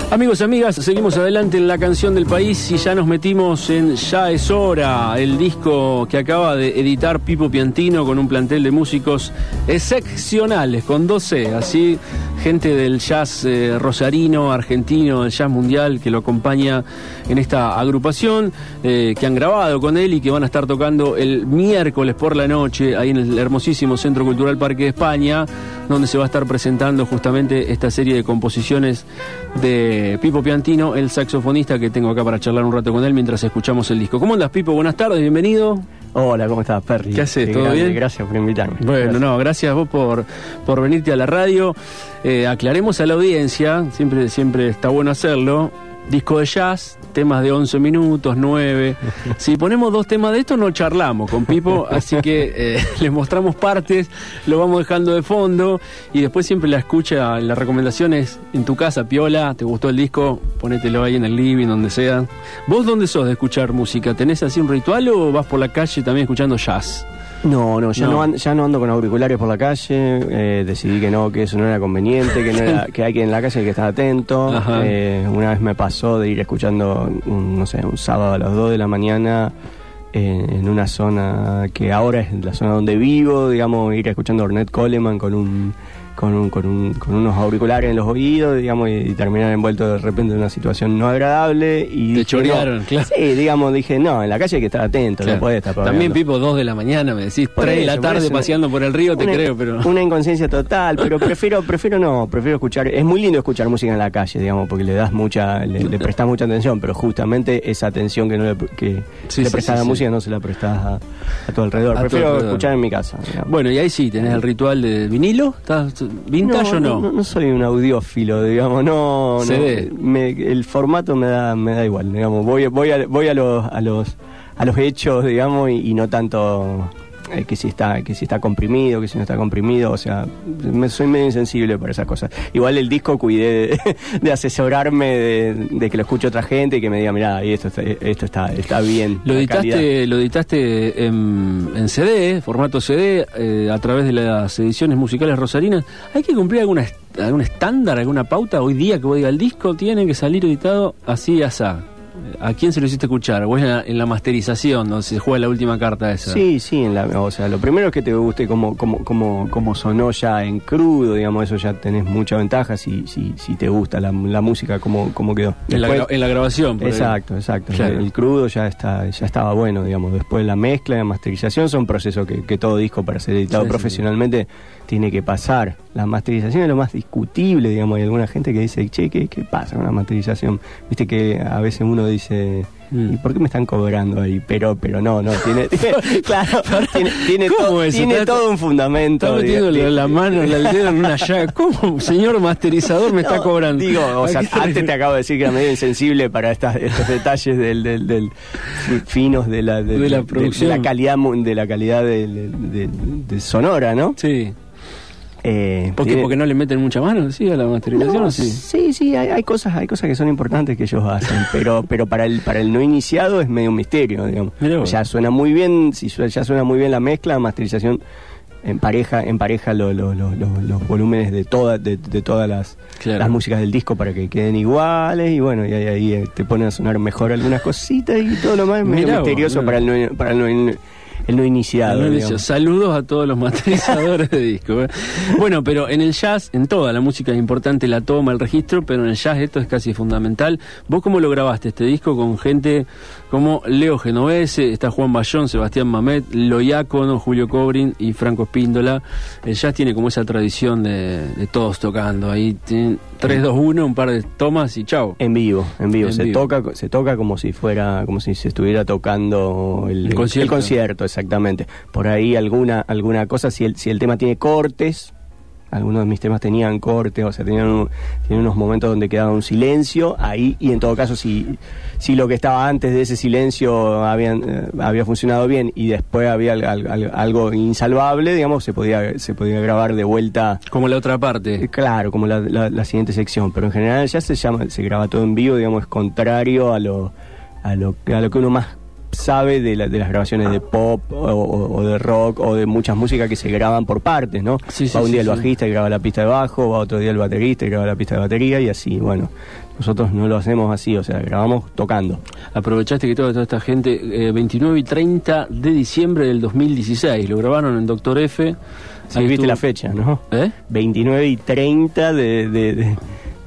Amigos y amigas, seguimos adelante en la canción del país y ya nos metimos en Ya es hora, el disco que acaba de editar Pipo Piantino con un plantel de músicos excepcionales, con 12, así, gente del jazz rosarino, argentino, del jazz mundial que lo acompaña en esta agrupación, que han grabado con él y que van a estar tocando el miércoles por la noche ahí en el hermosísimo Centro Cultural Parque de España, donde se va a estar presentando justamente esta serie de composiciones de Pipo Piantino, el saxofonista que tengo acá para charlar un rato con él mientras escuchamos el disco. ¿Cómo andas, Pipo? Buenas tardes, bienvenido. Hola, ¿cómo estás, Perry? ¿Qué haces? ¿Todo bien? Gracias por invitarme. Bueno, gracias a vos por venirte a la radio. Aclaremos a la audiencia, siempre está bueno hacerlo. Disco de jazz, temas de 11 minutos, 9. Si ponemos 2 temas de esto, no charlamos con Pipo, así que les mostramos partes, lo vamos dejando de fondo y después siempre la escucha, las recomendaciones en tu casa, piola, ¿te gustó el disco? Ponételo ahí en el living, donde sea. ¿Vos dónde sos de escuchar música? ¿Tenés así un ritual o vas por la calle también escuchando jazz? No, ya no ando con auriculares por la calle, decidí que eso no era conveniente, que hay que en la calle hay que estar atento. Una vez me pasó de ir escuchando, un sábado a las 2 de la mañana en una zona que ahora es la zona donde vivo, digamos, ir escuchando a Ornette Coleman con unos auriculares en los oídos, digamos, y terminar envuelto de repente en una situación no agradable. Y te chorearon, claro. Sí, digamos, dije, no, en la calle hay que estar atento, claro. No puede estar pagando. También, Pipo, 2 de la mañana, me decís, 3 de la tarde paseando por el río, te creo, pero... Una inconsciencia total, pero prefiero escuchar, es muy lindo escuchar música en la calle, digamos, porque le das le prestás mucha atención, pero justamente esa atención que le prestás a la música no se la prestás a tu alrededor. Prefiero escuchar en mi casa, digamos. Bueno, y ahí sí, tenés el ritual de vinilo, ¿estás vintage o no? No soy un audiófilo, digamos, no. El formato me da igual, digamos. Voy a los hechos, digamos, y no tanto que si está comprimido, que si no está comprimido, o sea, soy medio insensible para esas cosas. Igual el disco cuidé de asesorarme de que lo escuche otra gente y que me diga, mirá, esto está bien. Lo editaste en CD, formato CD, a través de las ediciones musicales rosarinas. ¿Hay que cumplir algún estándar, alguna pauta hoy día que vos digas, el disco tiene que salir editado así y asá? ¿A quién se lo hiciste escuchar? ¿O es en la masterización donde se juega la última carta esa? Sí, o sea, lo primero es que te guste cómo sonó ya en crudo, digamos, eso ya tenés mucha ventaja si te gusta la música, cómo quedó. Después, en la grabación. Exacto. Claro. El crudo ya estaba bueno, digamos. Después la mezcla, la masterización son procesos que todo disco para ser editado profesionalmente tiene que pasar. La masterización es lo más discutible, digamos. Hay alguna gente que dice, che, ¿qué pasa con la masterización? Viste que a veces uno dice, ¿y por qué me están cobrando ahí? Pero no, tiene todo un fundamento. Está metiendo la mano, el dedo en una llaga. ¿Cómo, señor masterizador, me está cobrando? Digo, o sea, antes te acabo de decir que era medio insensible para estos detalles del finos de la producción, de la calidad de sonora, ¿no? Sí. Porque no le meten mucha mano, ¿sí? A la masterización, no, ¿sí? Sí, hay cosas que son importantes que ellos hacen, pero para el no iniciado es medio un misterio, digamos. Ya suena muy bien, ya suena muy bien la mezcla, la masterización empareja los volúmenes de todas las músicas del disco para que queden iguales, y bueno, y ahí te ponen a sonar mejor algunas cositas y todo lo más es medio misterioso para el no iniciado. Saludos a todos los masterizadores de disco. Bueno, pero en el jazz, en toda la música es importante la toma, el registro, pero en el jazz esto es casi fundamental. ¿Vos cómo lo grabaste este disco con gente como Leo Genovese, está Juan Bayón, Sebastián Mamet, Loiácono, Julio Cobrin y Franco Espíndola? El jazz tiene como esa tradición de todos tocando. Ahí 3, 2, 1, un par de tomas y chao. En vivo. Se toca como si se estuviera tocando el concierto, exactamente. Por ahí alguna cosa, si el tema tiene cortes, algunos de mis temas tenían cortes, o sea, tenían unos momentos donde quedaba un silencio ahí, y en todo caso si lo que estaba antes de ese silencio había funcionado bien y después había algo insalvable, digamos, se podía grabar de vuelta como la otra parte, claro, como la siguiente sección. Pero en general ya se graba todo en vivo, digamos, es contrario a lo que uno más sabe de las grabaciones de pop o de rock o de muchas músicas que se graban por partes, ¿no? Va un día el bajista y graba la pista de bajo, va otro día el baterista y graba la pista de batería y así, bueno. Nosotros no lo hacemos así, o sea, grabamos tocando. Aprovechaste que toda esta gente, 29 y 30 de diciembre del 2016, lo grabaron en Doctor F. Sí, viste estuvo... la fecha, ¿no? 29 y 30 de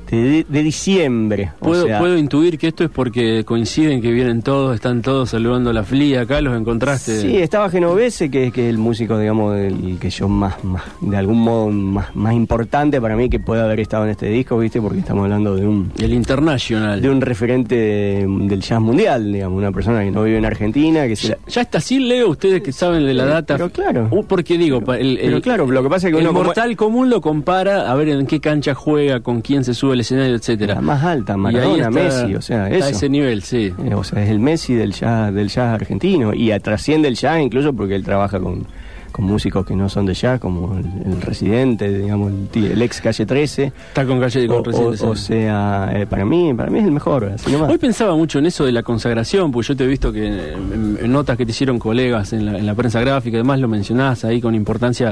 diciembre. ¿Puedo intuir que esto es porque coinciden que vienen todos, están todos saludando a la FLIA acá, los encontraste? Sí, estaba Genovese, que es el músico, digamos, el que yo más de algún modo más importante para mí que pueda haber estado en este disco, ¿viste? Porque estamos hablando de el internacional. De un referente del jazz mundial, digamos, una persona que no vive en Argentina. Que ya está así, Leo, ustedes que saben de la data. Pero claro. Porque digo, pero claro, lo que pasa es que el mortal común lo compara a ver en qué cancha juega, con quién se sube el escenario, etcétera. La más alta, Maradona, Messi, o sea, eso. A ese nivel, sí. O sea, es el Messi del jazz argentino y trasciende el jazz incluso porque él trabaja con músicos que no son de jazz, como el Residente, digamos, el ex Calle 13. Está con Residente. O sea, para mí es el mejor. Así nomás. Hoy pensaba mucho en eso de la consagración, porque yo te he visto que en notas que te hicieron colegas en la prensa gráfica, además lo mencionás ahí con importancia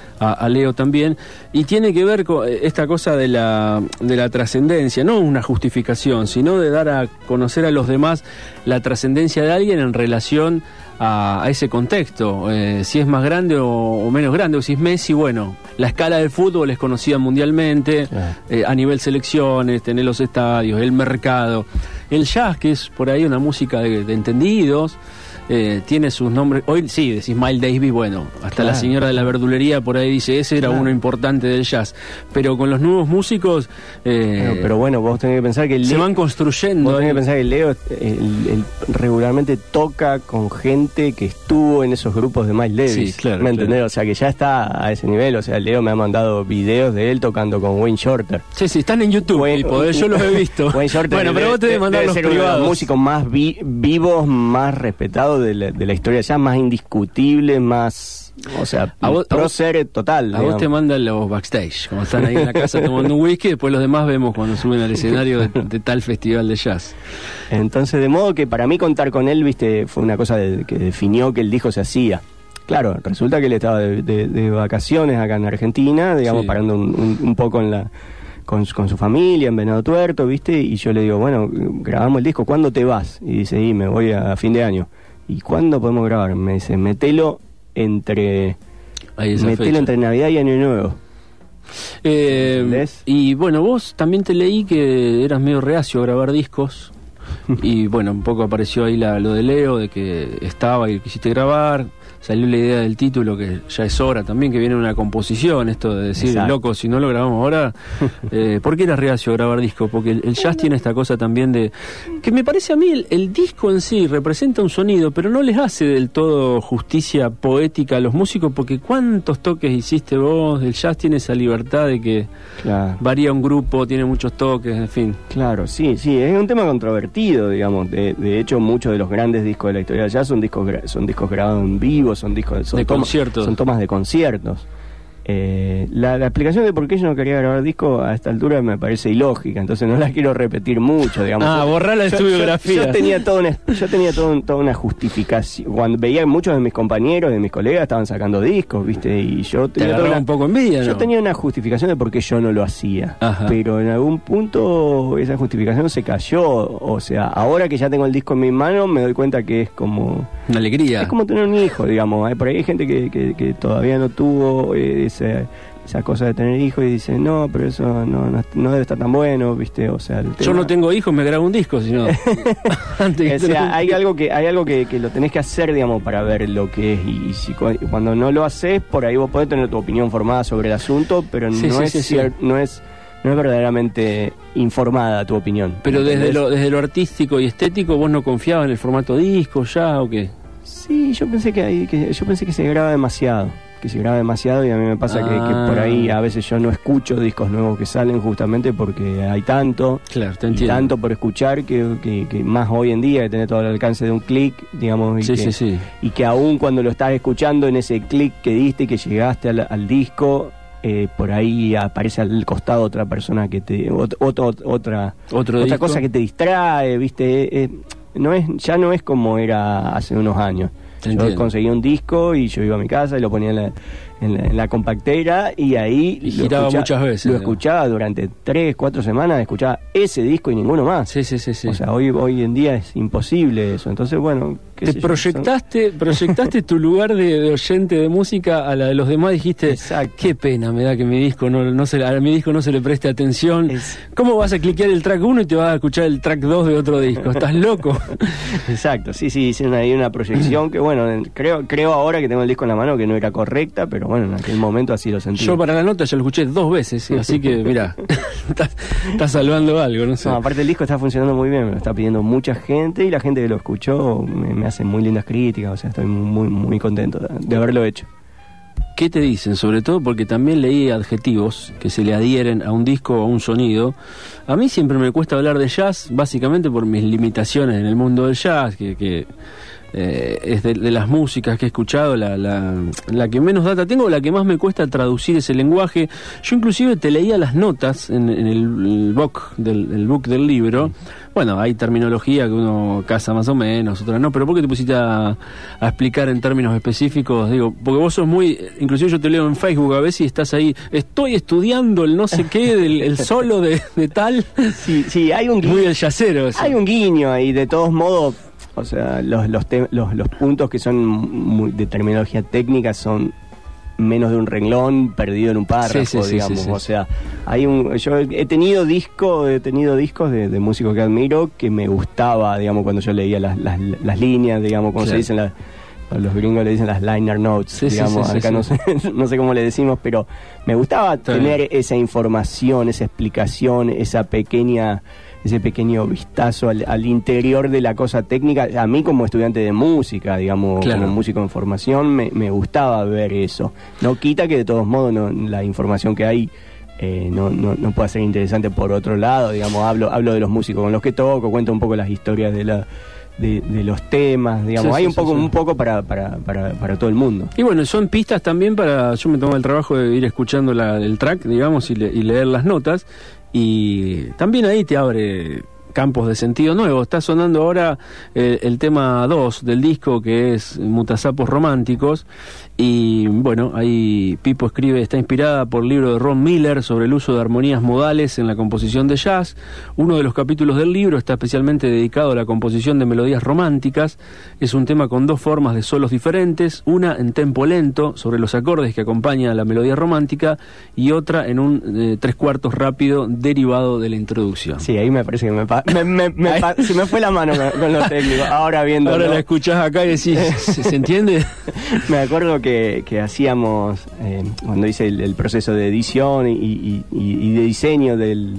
a Leo también, y tiene que ver con esta cosa de la trascendencia, no una justificación, sino de dar a conocer a los demás la trascendencia de alguien en relación a ese contexto, si es más grande o menos grande, o si es Messi, bueno, la escala del fútbol es conocida mundialmente, a nivel selecciones, tener los estadios, el mercado, el jazz, que es por ahí una música de entendidos, tiene sus nombres. Hoy sí, decís Miles Davis, bueno, hasta la señora de la verdulería por ahí dice, ese era uno importante del jazz, pero con los nuevos músicos pero bueno, vos tenés que pensar que se van construyendo. Vos tenés que pensar que Leo él regularmente toca con gente que estuvo en esos grupos de Miles Davis. Sí, claro, ¿me entendés? O sea, que ya está a ese nivel. O sea, Leo me ha mandado videos de él tocando con Wayne Shorter. Sí, están en YouTube, yo los he visto. Wayne Shorter, bueno, pero vos tenés que mandar los privados. Uno de los músicos más vivos, más respetados de la historia ya, más indiscutible, más, o sea, prócer total. A vos te mandan los backstage, como están ahí en la casa tomando un whisky, después los demás vemos cuando suben al escenario de tal festival de jazz. Entonces, de modo que para mí contar con él, viste, fue una cosa que definió que el disco se hacía. Claro, resulta que él estaba de vacaciones acá en Argentina, digamos, parando un poco con su familia en Venado Tuerto, ¿viste? Y yo le digo, bueno, grabamos el disco, ¿cuándo te vas? Y dice, me voy a fin de año. ¿Y cuándo podemos grabar? Me dice, metelo entre Navidad y Año Nuevo. Y bueno, vos también te leí que eras medio reacio a grabar discos. Y bueno, un poco apareció ahí lo de Leo, de que estaba y quisiste grabar. Salió la idea del título, que ya es hora también, que viene una composición, esto de decir, loco, si no lo grabamos ahora. ¿Por qué eras reacio a grabar disco? Porque el jazz tiene esta cosa también de... que me parece a mí, el disco en sí representa un sonido, pero no les hace del todo justicia poética a los músicos, porque ¿cuántos toques hiciste vos? El jazz tiene esa libertad de que varía un grupo, tiene muchos toques, en fin. Claro, sí, es un tema controvertido, digamos. De hecho, muchos de los grandes discos de la historia del jazz son discos grabados en vivo, son tomas de conciertos. La explicación de por qué yo no quería grabar disco a esta altura me parece ilógica, entonces no la quiero repetir mucho, digamos. Borrarla de tu biografía. Yo tenía toda una justificación. Cuando veía que muchos de mis compañeros, de mis colegas estaban sacando discos, ¿viste? Y yo tenía un poco envidia, ¿no? Yo tenía una justificación de por qué yo no lo hacía. Pero en algún punto esa justificación se cayó. O sea, ahora que ya tengo el disco en mis manos, me doy cuenta que es como una alegría. Es como tener un hijo, digamos. Por ahí hay gente que todavía no tuvo esa cosa de tener hijos y dice, no, pero eso no debe estar tan bueno, ¿viste? O sea, yo no tengo hijos, me grabo un disco, si no. O sea, hay algo que lo tenés que hacer, digamos, para ver lo que es, y si cuando no lo haces, por ahí vos podés tener tu opinión formada sobre el asunto, pero no es verdaderamente informada tu opinión. Pero desde lo artístico y estético, ¿vos no confiabas en el formato disco ya o qué? Sí, yo pensé que se graba demasiado. Y a mí me pasa que por ahí a veces yo no escucho discos nuevos que salen justamente porque hay tanto, tanto por escuchar que más hoy en día, que tenés todo el alcance de un clic, digamos, y que aún cuando lo estás escuchando en ese clic que diste y que llegaste al disco, por ahí aparece al costado otra persona que otra cosa que te distrae, ¿viste? ya no es como era hace unos años. Yo conseguía un disco y yo iba a mi casa y lo ponía en la compactera y ahí y giraba muchas veces. Lo escuchaba durante 3-4 semanas, escuchaba ese disco y ninguno más. Sí. O sea, hoy en día es imposible eso. Entonces, bueno, te proyectaste tu lugar de oyente de música a la de los demás. Dijiste, exacto, qué pena me da que mi disco a mi disco no se le preste atención. ¿Cómo vas a cliquear el track 1 y te vas a escuchar el track 2 de otro disco? ¿Estás loco? Exacto, sí, hice una proyección que, bueno, creo ahora que tengo el disco en la mano que no era correcta, pero bueno, en aquel momento así lo sentí. Yo para la nota ya lo escuché 2 veces, así que mira, estás salvando algo, no sé. No, aparte el disco está funcionando muy bien, me lo está pidiendo mucha gente y la gente que lo escuchó me hace muy lindas críticas, o sea, estoy muy, muy contento de haberlo hecho. ¿Qué te dicen? Sobre todo porque también leí adjetivos que se le adhieren a un disco o a un sonido. A mí siempre me cuesta hablar de jazz, básicamente por mis limitaciones en el mundo del jazz, que es de las músicas que he escuchado la que menos data tengo, la que más me cuesta traducir ese lenguaje. Yo inclusive te leía las notas en el book del libro. Bueno, hay terminología que uno casa más o menos, otra no, pero ¿por qué te pusiste a explicar en términos específicos? Digo, porque vos sos muy, inclusive yo te leo en Facebook a veces y estás ahí, estoy estudiando el no sé qué, el solo de tal. Sí, hay un guiño. Muy el yacero. Hay un guiño ahí, de todos modos. O sea, los puntos que son de terminología técnica son menos de un renglón perdido en un párrafo, digamos. Sí. O sea, yo he tenido discos de músicos que admiro que me gustaba, digamos, cuando yo leía las líneas, digamos, como se dicen los gringos le dicen las liner notes, digamos, acá no sé cómo le decimos, pero me gustaba tener esa información, esa explicación, ese pequeño vistazo al interior de la cosa técnica. A mí como estudiante de música, digamos, como músico en formación, me gustaba ver eso. No quita que de todos modos la información que hay no pueda ser interesante por otro lado, digamos, hablo de los músicos con los que toco, cuento un poco las historias de los temas, digamos, hay un poco para todo el mundo. Y bueno, son pistas también yo me tomo el trabajo de ir escuchando el track, digamos, y leer las notas. Y también ahí te abre campos de sentido nuevo. Está sonando ahora el tema 2 del disco, que es Mutasapos Románticos. Y bueno, ahí Pipo escribe, está inspirada por el libro de Ron Miller sobre el uso de armonías modales en la composición de jazz. Uno de los capítulos del libro está especialmente dedicado a la composición de melodías románticas. Es un tema con 2 formas de solos diferentes, una en tempo lento sobre los acordes que acompañan a la melodía romántica y otra en un 3/4 rápido derivado de la introducción. Sí, ahí me parece que se me fue la mano con lo técnico. Ahora la escuchás acá y decís, ¿se entiende? Me acuerdo que hacíamos cuando hice el proceso de edición y de diseño del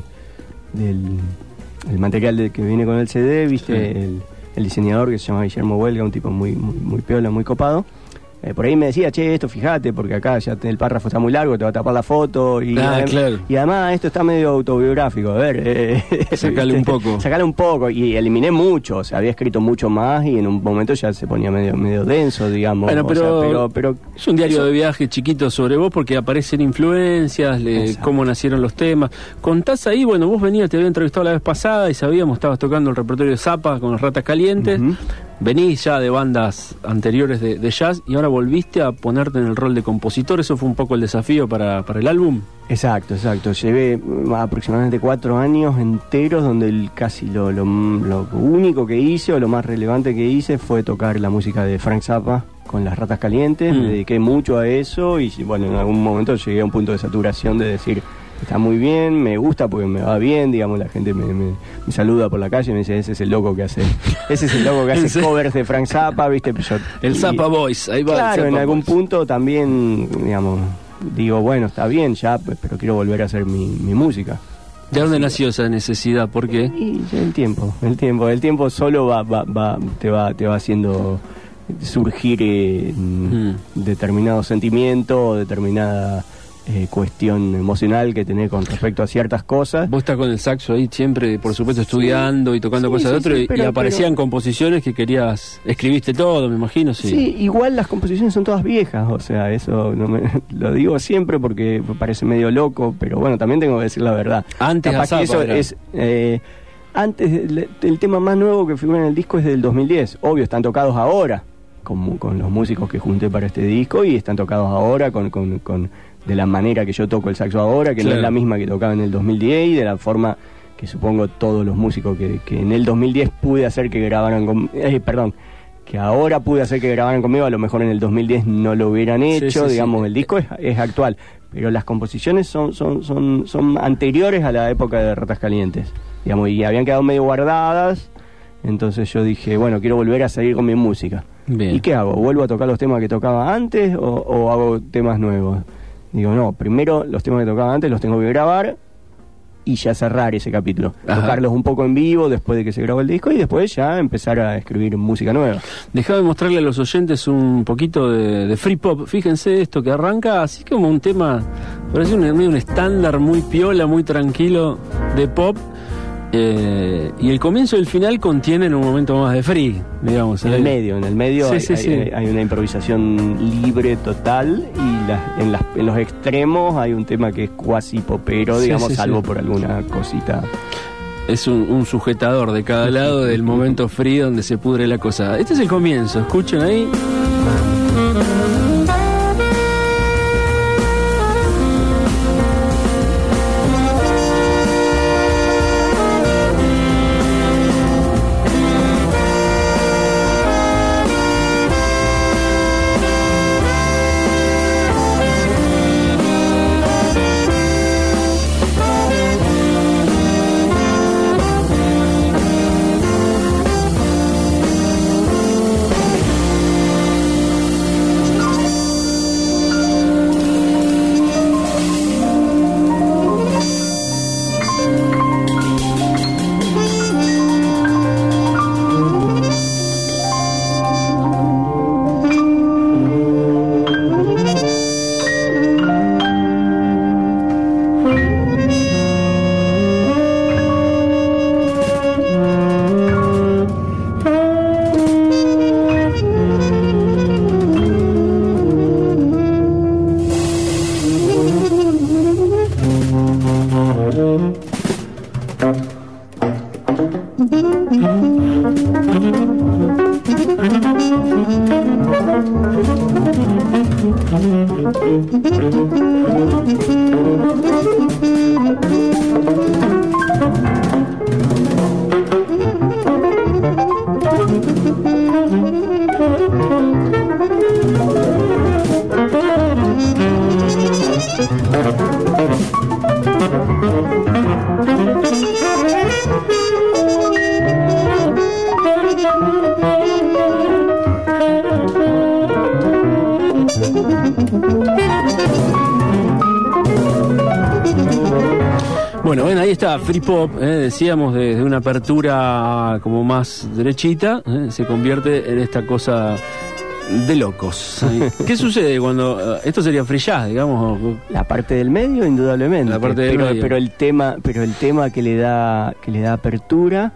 material que viene con el CD, viste, el diseñador que se llama Guillermo Huelga, un tipo muy piola, muy copado. Por ahí me decía, esto fíjate, porque acá ya el párrafo está muy largo, te va a tapar la foto. Y además esto está medio autobiográfico. A ver, sacale un poco. Y eliminé mucho, o sea, había escrito mucho más y en un momento ya se ponía medio denso, digamos. Bueno, pero es un diario de viaje chiquito sobre vos porque aparecen influencias, cómo nacieron los temas. Contás ahí, bueno, vos te había entrevistado la vez pasada y estabas tocando el repertorio de Zappa con las Ratas Calientes. Uh-huh. Venís ya de bandas anteriores de jazz y ahora volviste a ponerte en el rol de compositor. ¿Eso fue un poco el desafío para el álbum? Exacto. Llevé aproximadamente 4 años enteros donde casi lo único que hice o lo más relevante que hice fue tocar la música de Frank Zappa con las Ratas Calientes. Me dediqué mucho a eso y bueno, en algún momento llegué a un punto de saturación de decir, está muy bien, me gusta porque me va bien, digamos, la gente me saluda por la calle y me dice, ese es el loco que hace covers de Frank Zappa, ¿viste? El Zappa Boys, ahí va. Claro, en algún punto también, digamos, digo, bueno, está bien ya, pero quiero volver a hacer mi música. ¿De dónde nació esa necesidad? ¿Por qué? Y el tiempo solo te va haciendo surgir determinado sentimiento, determinada cuestión emocional que tenés con respecto a ciertas cosas. Vos estás con el saxo ahí siempre, por supuesto, estudiando y tocando cosas de otro, y aparecían composiciones que escribiste todo, me imagino. Sí, igual las composiciones son todas viejas, o sea, eso lo digo siempre porque me parece medio loco, pero bueno, también tengo que decir la verdad. Antes capaz que eso es Antes, el tema más nuevo que figura en el disco es del 2010. Obvio, están tocados ahora con los músicos que junté para este disco, y están tocados ahora de la manera que yo toco el saxo ahora, que no es la misma que tocaba en el 2010, y de la forma que supongo todos los músicos que en el 2010 pude hacer que grabaran que ahora pude hacer que grabaran conmigo, a lo mejor en el 2010 no lo hubieran hecho, digamos. El disco es actual, pero las composiciones son anteriores a la época de Ratas Calientes, digamos, y habían quedado medio guardadas. Entonces yo dije, bueno, quiero volver a seguir con mi música. Bien. ¿Y qué hago? ¿Vuelvo a tocar los temas que tocaba antes o hago temas nuevos? Digo, no, primero los temas que tocaba antes los tengo que grabar y ya cerrar ese capítulo. Ajá. Tocarlos un poco en vivo después de que se grabó el disco, y después ya empezar a escribir música nueva. Dejá de mostrarle a los oyentes un poquito de free pop. Fíjense esto que arranca así como un tema, parece un estándar muy piola, muy tranquilo de pop. Y el comienzo y el final contienen un momento más de free, digamos. En el medio hay una improvisación libre total, y en los extremos hay un tema que es cuasi popero, digamos, salvo por alguna cosita. Es un sujetador de cada lado del momento free donde se pudre la cosa. Este es el comienzo, escuchen ahí. Bueno, ven, ahí está Free Pop, decíamos, desde una apertura como más derechita, se convierte en esta cosa de locos. ¿Qué sucede cuando esto sería free jazz, digamos? La parte del medio, indudablemente. La parte del medio. Pero el tema que le da apertura,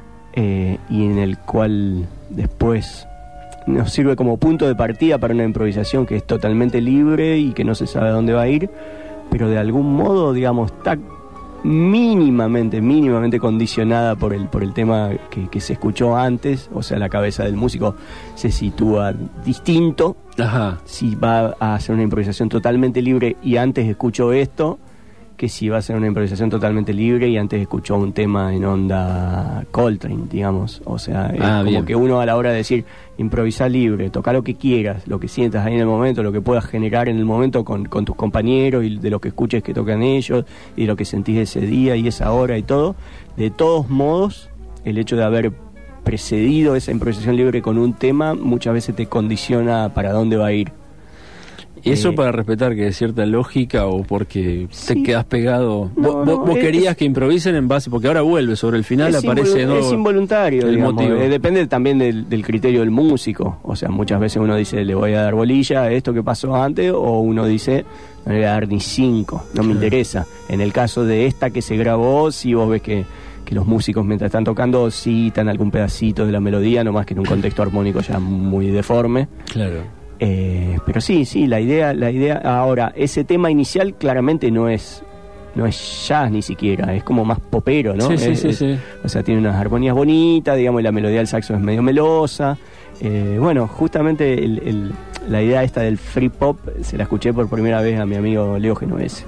y en el cual después nos sirve como punto de partida para una improvisación que es totalmente libre y que no se sabe a dónde va a ir, pero de algún modo, digamos, está mínimamente condicionada por el tema que se escuchó antes. O sea, la cabeza del músico se sitúa distinto. Ajá. Si va a hacer una improvisación totalmente libre y antes escuchó esto, que si va a ser una improvisación totalmente libre y antes escuchó un tema en onda Coltrane, digamos. O sea, es como bien. Que uno, a la hora de decir improvisar libre, tocar lo que quieras, lo que sientas ahí en el momento, lo que puedas generar en el momento con tus compañeros, y de lo que escuches que tocan ellos, y lo que sentís ese día y esa hora y todo. De todos modos, el hecho de haber precedido esa improvisación libre con un tema muchas veces te condiciona para dónde va a ir. ¿Y eso para respetar que es cierta lógica o porque te quedas pegado? ¿Vos querías que improvisen en base? Porque ahora vuelve, sobre el final aparece... Es involuntario, digamos. Depende también del criterio del músico. O sea, muchas veces uno dice, le voy a dar bolilla a esto que pasó antes, o uno dice, no le voy a dar ni 5, no me interesa. En el caso de esta que se grabó, si vos ves que los músicos mientras están tocando citan algún pedacito de la melodía, no más que en un contexto armónico ya muy deforme. Claro. Pero sí, la idea ahora, ese tema inicial claramente no es no es jazz ni siquiera, es como más popero, ¿no? Sí. O sea, tiene unas armonías bonitas, digamos, y la melodía del saxo es medio melosa. Bueno, justamente la idea esta del free pop se la escuché por primera vez a mi amigo Leo Genovese.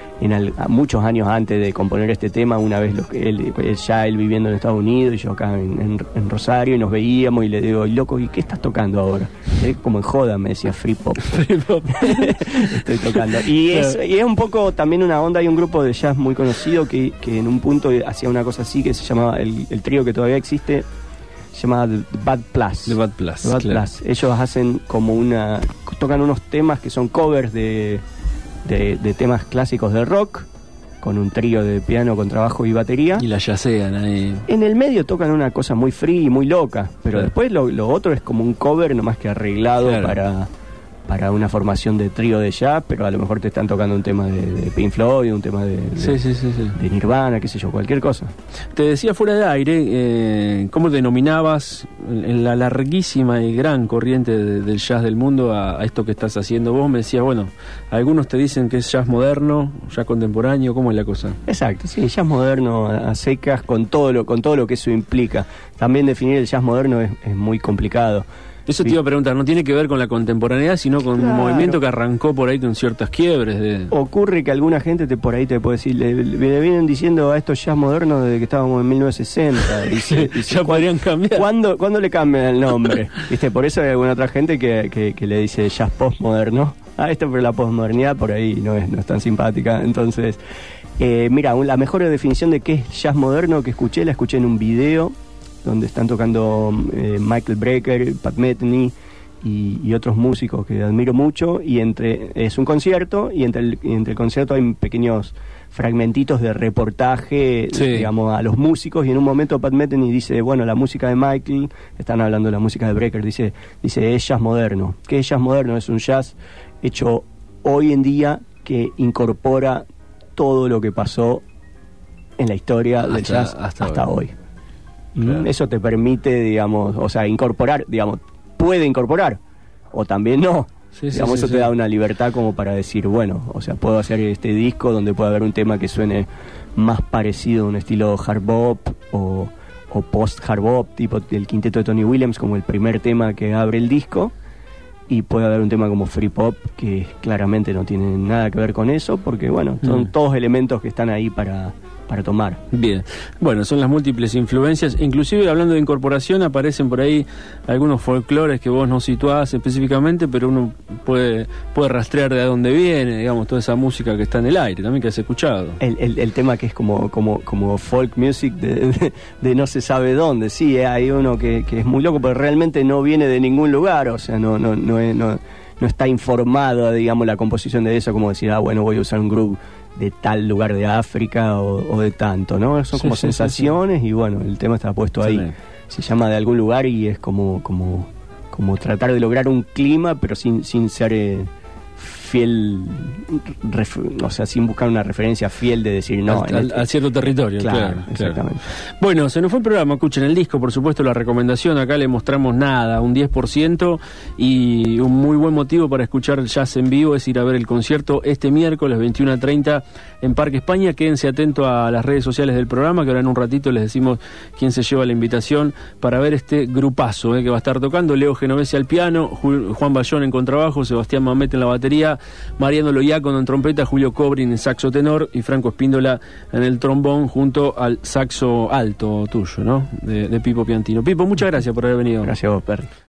Muchos años antes de componer este tema, una vez él viviendo en Estados Unidos y yo acá en Rosario, y nos veíamos y le digo, loco, ¿y qué estás tocando ahora? Como en joda me decía, free pop. Free pop. Estoy tocando. Y es un poco también una onda, hay un grupo de jazz muy conocido que en un punto hacía una cosa así que se llamaba, el trío que todavía existe, se llama The Bad Plus. The Bad Plus. The Bad Plus. Ellos hacen como tocan unos temas que son covers de temas clásicos de rock, con un trío de piano con trabajo y batería. Y la jazzean ahí. En el medio tocan una cosa muy free y muy loca, pero después lo otro es como un cover nomás que arreglado para una formación de trío de jazz, pero a lo mejor te están tocando un tema de Pink Floyd, un tema de Nirvana, qué sé yo, cualquier cosa. Te decía fuera de aire, ¿cómo denominabas en la larguísima y gran corriente del jazz del mundo a esto que estás haciendo vos? Me decías, bueno, algunos te dicen que es jazz moderno, jazz contemporáneo, ¿cómo es la cosa? Exacto, sí, jazz moderno a secas, con todo lo que eso implica. También definir el jazz moderno es muy complicado. Eso te iba a preguntar, no tiene que ver con la contemporaneidad, sino con un movimiento que arrancó por ahí con ciertas quiebres. Ocurre que alguna gente por ahí te puede decir, le vienen diciendo a estos jazz modernos desde que estábamos en 1960. Dice, ya podrían cambiar. ¿Cuándo le cambian el nombre? ¿Viste? Por eso hay alguna otra gente que le dice jazz postmoderno. Pero la postmodernidad por ahí no es tan simpática. Entonces, mira, la mejor definición de qué es jazz moderno que la escuché en un video donde están tocando Michael Brecker, Pat Metheny y otros músicos que admiro mucho, y es un concierto, y entre el concierto hay pequeños fragmentitos de reportaje, digamos, a los músicos, y en un momento Pat Metheny dice, bueno, la música de Michael, están hablando de la música de Brecker, dice es jazz moderno. ¿Qué es jazz moderno? Es un jazz hecho hoy en día que incorpora todo lo que pasó en la historia del jazz hasta hoy. Claro. Eso te permite, digamos, o sea, incorporar, digamos, puede incorporar, o también no. Eso te da una libertad como para decir, bueno, o sea, puedo hacer este disco donde puede haber un tema que suene más parecido a un estilo hard bop o post-hard bop, tipo el quinteto de Tony Williams, como el primer tema que abre el disco, y puede haber un tema como free pop que claramente no tiene nada que ver con eso, porque, bueno, son todos elementos que están ahí para tomar. Bien, bueno, son las múltiples influencias, inclusive hablando de incorporación aparecen por ahí algunos folclores que vos no situás específicamente, pero uno puede rastrear de dónde viene, digamos, toda esa música que está en el aire, también que has escuchado. El tema que es como folk music de no se sabe dónde, sí, hay uno que es muy loco, pero realmente no viene de ningún lugar, o sea, no está informada, digamos, la composición de eso, como decir, bueno, voy a usar un groove de tal lugar de África o de tanto, ¿no? Son como sensaciones y bueno, el tema está puesto ahí. Se llama de algún lugar y es como tratar de lograr un clima, pero sin ser fiel, o sea, sin buscar una referencia fiel de decir no. A cierto territorio, claro. Exactamente. Bueno, se nos fue el programa, escuchen el disco, por supuesto, la recomendación, acá le mostramos nada, un 10%, y un muy buen motivo para escuchar jazz en vivo es ir a ver el concierto este miércoles 21:30 en Parque España. Quédense atentos a las redes sociales del programa, que ahora en un ratito les decimos quién se lleva la invitación para ver este grupazo que va a estar tocando. Leo Genovese al piano, Juan Bayón en contrabajo, Sebastián Mamet en la batería, Mariano Loiacono en trompeta, Julio Cobrin en saxo tenor y Franco Espíndola en el trombón junto al saxo alto tuyo, ¿no? De Pipo Piantino. Pipo, muchas gracias por haber venido. Gracias a vos, Perry.